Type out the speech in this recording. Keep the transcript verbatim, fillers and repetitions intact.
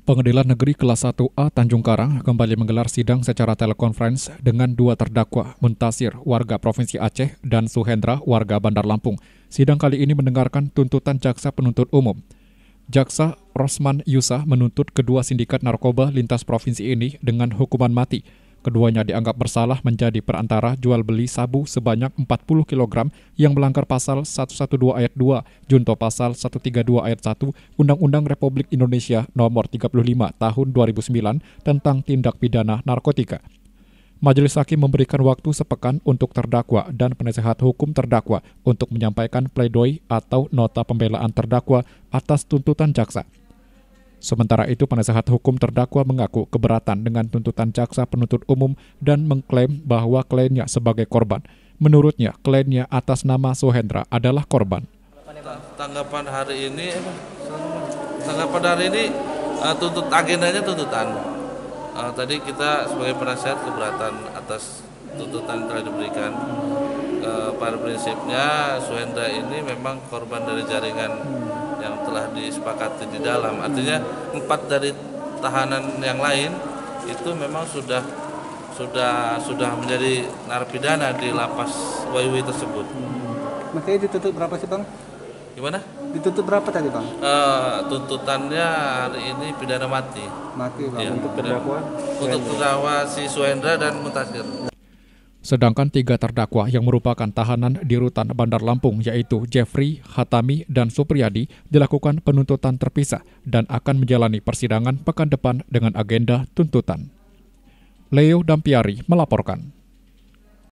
Pengadilan Negeri Kelas satu A Tanjung Karang kembali menggelar sidang secara telekonferensi dengan dua terdakwa, Muntasir, warga Provinsi Aceh, dan Suhendra, warga Bandar Lampung. Sidang kali ini mendengarkan tuntutan jaksa penuntut umum. Jaksa Rosman Yusa menuntut kedua sindikat narkoba lintas provinsi ini dengan hukuman mati. Keduanya dianggap bersalah menjadi perantara jual beli sabu sebanyak empat puluh kilogram yang melanggar pasal seratus dua belas ayat dua, junto pasal seratus tiga puluh dua ayat satu Undang-Undang Republik Indonesia nomor tiga puluh lima tahun dua ribu sembilan tentang tindak pidana narkotika. Majelis Hakim memberikan waktu sepekan untuk terdakwa dan penasehat hukum terdakwa untuk menyampaikan pledoi atau nota pembelaan terdakwa atas tuntutan jaksa. Sementara itu, penasehat hukum terdakwa mengaku keberatan dengan tuntutan jaksa penuntut umum dan mengklaim bahwa kliennya sebagai korban. Menurutnya, kliennya atas nama Suhendra adalah korban. Tanggapan hari ini, tanggapan hari ini uh, tuntut agendanya tuntutan. Uh, tadi kita sebagai penasehat keberatan atas tuntutan yang telah diberikan. Uh, pada prinsipnya Suhendra ini memang korban dari jaringan yang telah disepakati di dalam. Artinya empat dari tahanan yang lain itu memang sudah sudah sudah menjadi narapidana di lapas W W tersebut. Hmm. Makanya dituntut berapa sih, Bang? Gimana? Dituntut berapa tadi, Bang? Uh, tuntutannya hari ini pidana mati. Mati, Bang. Ya, untuk terdakwa? Untuk terdakwa si Suhendra dan Muntasir. Sedangkan tiga terdakwa yang merupakan tahanan di Rutan Bandar Lampung yaitu Jeffrey, Hatami, dan Supriyadi dilakukan penuntutan terpisah dan akan menjalani persidangan pekan depan dengan agenda tuntutan. Leo Dampiari melaporkan.